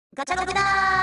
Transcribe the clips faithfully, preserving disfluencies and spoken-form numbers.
ガチャログだ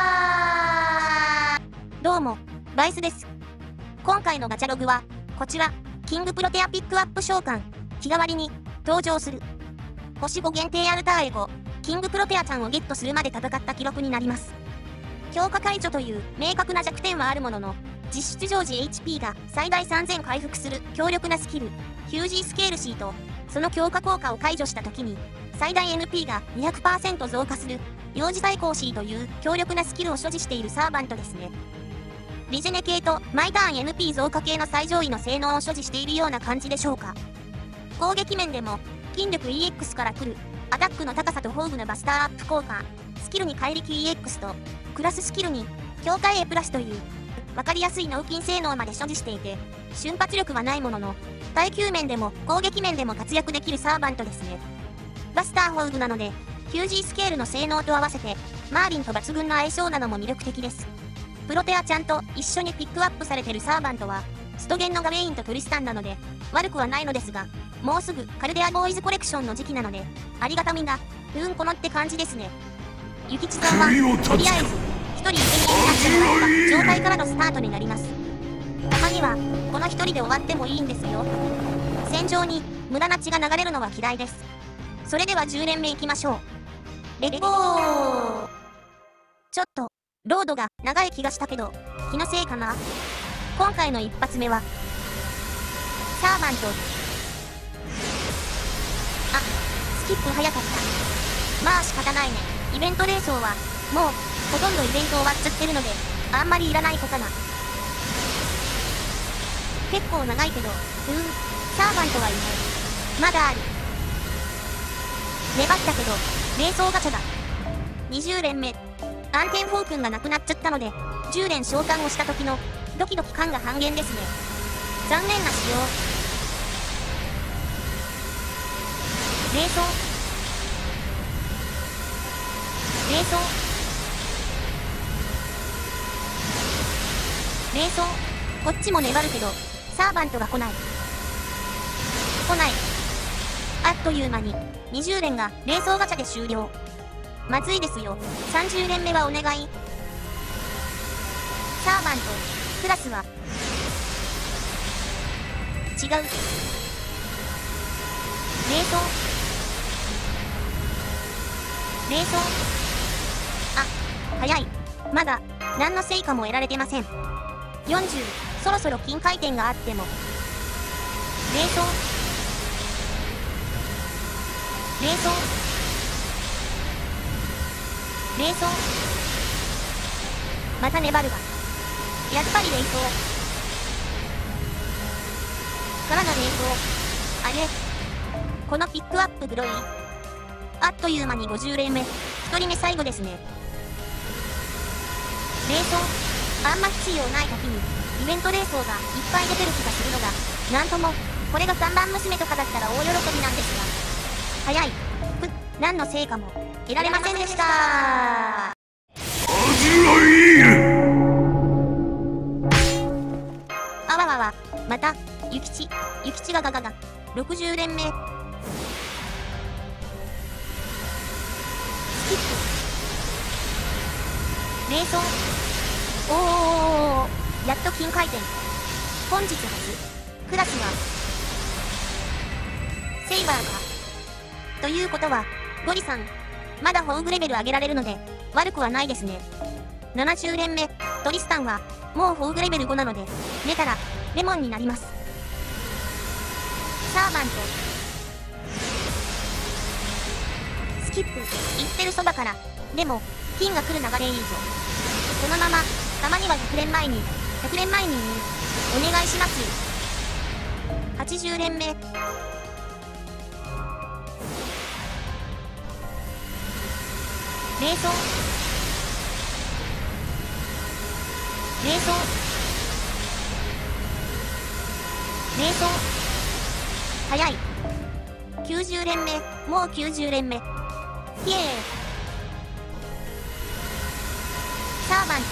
ー。どうも、バイスです。今回のガチャログは、こちら、キングプロテアピックアップ召喚、日替わりに登場する。星ご限定アルターエゴ、キングプロテアちゃんをゲットするまで戦った記録になります。強化解除という明確な弱点はあるものの、実質常時 エイチピー が最大さんぜん回復する強力なスキル、ヒュージースケールシーと、その強化効果を解除した時に、最大 エヌピー が にひゃくパーセント 増加する、幼児対抗 C という強力なスキルを所持しているサーバントですね。リジェネ系と毎ターン エヌピー 増加系の最上位の性能を所持しているような感じでしょうか。攻撃面でも、筋力 イーエックス から来る、アタックの高さと防具のバスターアップ効果、スキルに怪力 イーエックス と、クラススキルに、強化 A プラスという、わかりやすい脳筋性能まで所持していて、瞬発力はないものの、耐久面でも攻撃面でも活躍できるサーバントですね。バスター防具なので、ヒュージースケールの性能と合わせて、マーリンと抜群の相性なのも魅力的です。プロテアちゃんと一緒にピックアップされてるサーバントは、ストゲンのガベインとトリスタンなので、悪くはないのですが、もうすぐカルデアボーイズコレクションの時期なので、ありがたみが、うんこのって感じですね。ゆきちさんは、とりあえず、一人イケメンになってもらった状態からのスタートになります。たまには、この一人で終わってもいいんですよ。戦場に、無駄な血が流れるのは嫌いです。それではじゅう連目いきましょう。レッゴー。ちょっと、ロードが長い気がしたけど、気のせいかな。今回の一発目は、サーバント。あ、スキップ早かった。まあ仕方ないね。イベントレースは、もう、ほとんどイベント終わっちゃってるので、あんまりいらない子かな。結構長いけど、うーん、サーバントはいない。まだある。粘ったけど、瞑想ガチャだ。にじゅう連目。暗転フォークンがなくなっちゃったので、じゅう連召喚をした時の、ドキドキ感が半減ですね。残念な仕様。瞑想。瞑想。瞑想。こっちも粘るけど、サーバントが来ない。来ない。あっという間に、にじゅう連が瞑想ガチャで終了。まずいですよ。さんじゅう連目はお願い。サーバント、クラスは違う。瞑想。瞑想。あ、早い。まだ、何の成果も得られてません。よんじゅう、そろそろ金回転があっても。瞑想。瞑想。瞑想。また粘るが。やっぱり瞑想。からの瞑想。あれ？このピックアップグロい？あっという間にごじゅう連目。ひとりめ最後ですね。瞑想。あんま必要ない時に、イベント霊装がいっぱい出てる気がするのが、なんとも、これが看板娘とかだったら大喜びなんですが。早い。ふっ、何の成果も得られませんでした。あわわわ、また、ゆきち、ゆきちがガガガ。ろくじゅう連目。スキップ。瞑想。おーおーおーおー、やっと金回転。本日初。クラスは、セイバーか。ということは、ゴリさん、まだ宝具レベル上げられるので、悪くはないですね。ななじゅう連目、トリスタンは、もう宝具レベルごなので、寝たら、レモンになります。サーバント。スキップ、言ってるそばから、でも、金が来る流れいいぞ。このまま、たまにはひゃく連前に、ひゃく連前に、お願いします。はちじゅう連目。瞑想。瞑想。瞑想。早い。きゅうじゅう連目。もうきゅうじゅう連目。イエーイ。サーバント。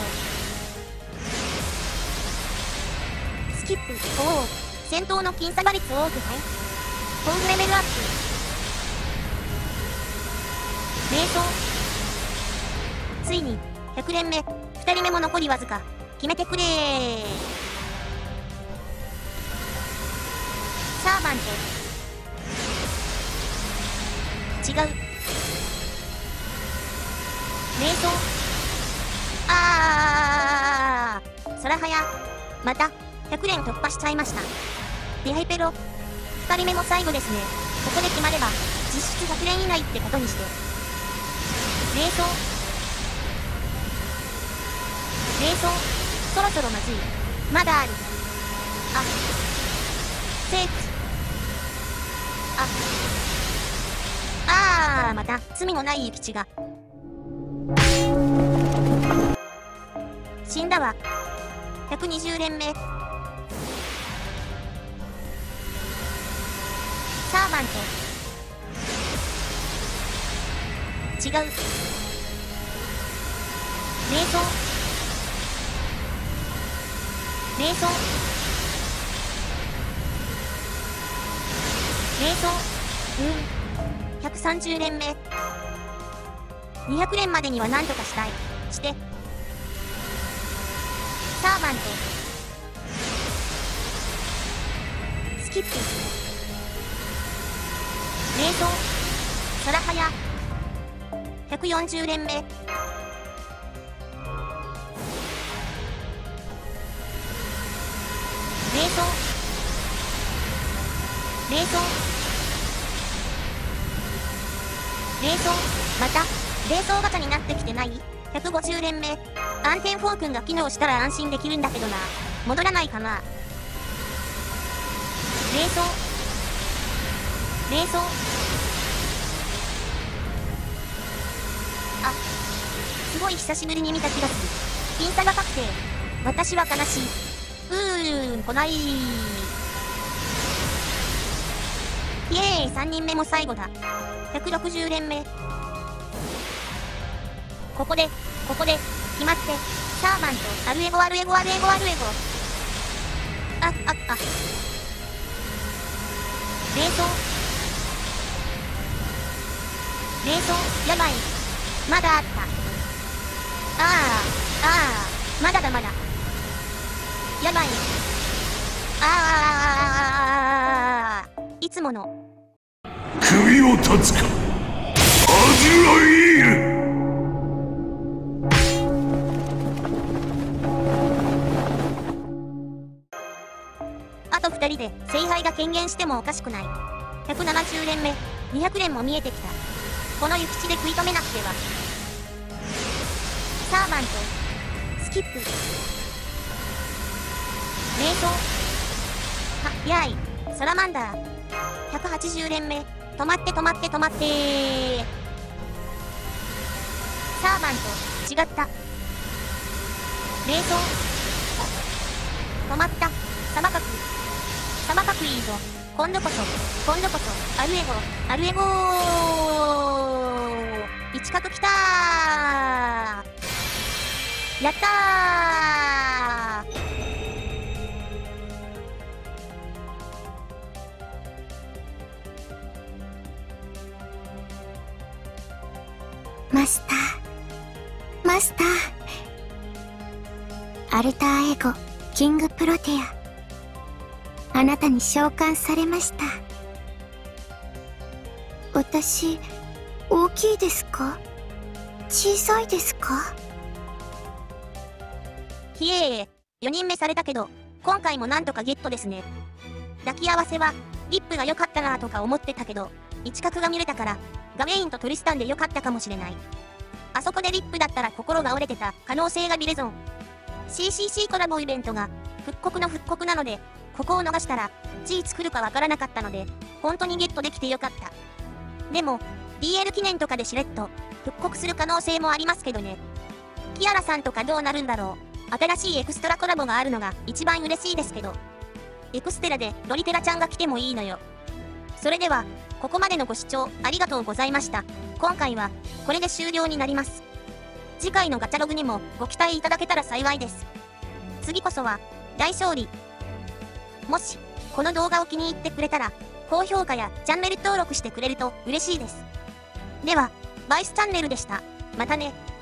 スキップ。おお。戦闘の僅差馬率多くない？宝具レベルアップ。瞑想。 ついに、ひゃく連目、ふたりめも残りわずか。決めてくれー。サーバント。違う。瞑想。あー。そらはや。また、ひゃく連突破しちゃいました。デハイペロ。ふたりめも最後ですね。ここで決まれば、実質ひゃく連以内ってことにして。瞑想。瞑想。そろそろまずい。まだある。あ。セーフ。あ。あー、また、罪のない諭吉が。死んだわ。ひゃくにじゅう連目。サーバント。違う。瞑想。瞑想。瞑想。うん。ひゃくさんじゅう連目。にひゃく連までには何とかしたい。して。サーバント。スキップ。瞑想。そらはや。ひゃくよんじゅう連目。瞑想。瞑想。瞑想。また、瞑想型になってきてない？ ひゃくごじゅう連目。暗転フォークンが機能したら安心できるんだけどな。戻らないかな。瞑想。瞑想。あ、すごい久しぶりに見た気がする。僅差が確定。私は悲しい。うーん、来ない。イエーイ、さんにんめも最後だ。ひゃくろくじゅう連目。ここで、ここで、決まって、サーバント、アルエゴアルエゴアルエゴアルエゴ。あ、あ、あ。瞑想。瞑想、やばい。まだあった。ああ、ああ、まだだまだ。やばい。ああ、いつもの。 首を断つか。アズライール。 あとふたりで聖杯が権限してもおかしくない。ひゃくななじゅう連目、にひゃく連も見えてきた。この諭吉で食い止めなくては。サーバント、スキップ。瞑想。は、やい、サラマンダー。ひゃくはちじゅう連目、止まって止まって止まってー。サーバント、違った。瞑想。止まった、サバ角。サバ角いいぞ。今度こそ、今度こそ、アルエゴ、アルエゴー。一角きたー。やったー。 マスター、マスター。アルターエゴ、キングプロテア。あなたに召喚されました。私、大きいですか？小さいですか？ ひえー、よにんめされたけど、今回もなんとかゲットですね。抱き合わせは、リップが良かったなとか思ってたけど、一角が見れたから、ガメインとトリスタンで良かったかもしれない。あそこでリップだったら心が折れてた可能性がビレゾン。シーシーシー コラボイベントが、復刻の復刻なので、ここを逃したら、G 作るかわからなかったので、本当にゲットできてよかった。でも、ディーエル 記念とかでしれっと、復刻する可能性もありますけどね。キアラさんとかどうなるんだろう。新しいエクストラコラボがあるのが一番嬉しいですけど。エクステラでロリテラちゃんが来てもいいのよ。それでは、ここまでのご視聴ありがとうございました。今回は、これで終了になります。次回のガチャログにもご期待いただけたら幸いです。次こそは、大勝利。もし、この動画を気に入ってくれたら、高評価やチャンネル登録してくれると嬉しいです。では、バイスチャンネルでした。またね。